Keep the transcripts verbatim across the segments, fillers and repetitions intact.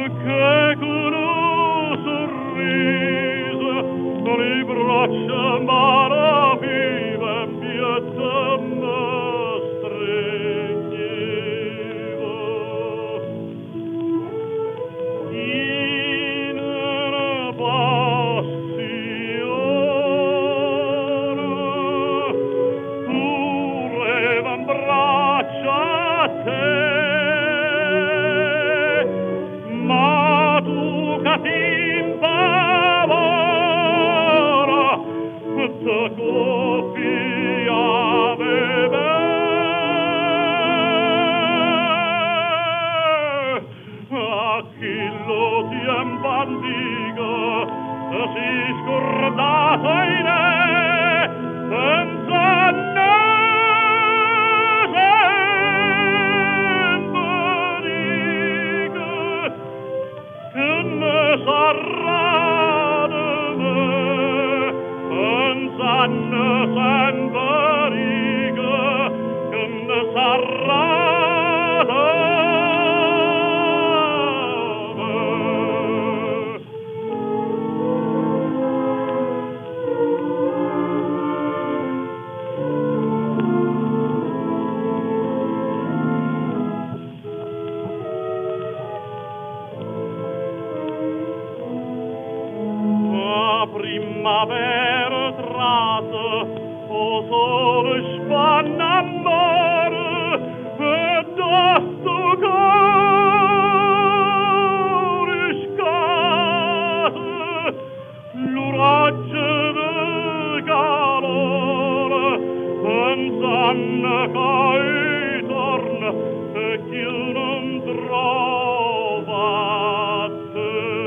che con un sorriso le braccia maravive pietà stringeva. In una passione correvan braccia a te, ma tu che ti impavora te confiavi me. A chi lo tiempo antico si scordato in me, pensando che ne sarà di me, pensando sempre che ne sarà di me. Primavera trata, o sole spanna amore, e dosto cuore scade, l'uraggio del calore, pensando che torna e che non trova te.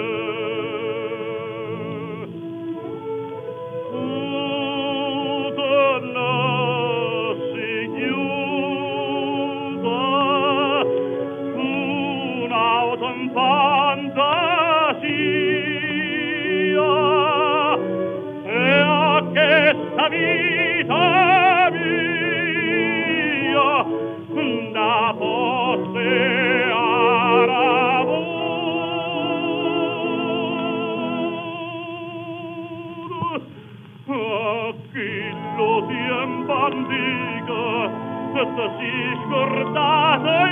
Fantasia e a questa vita mia da poste aravur a chi lo tiempo antico se si scordato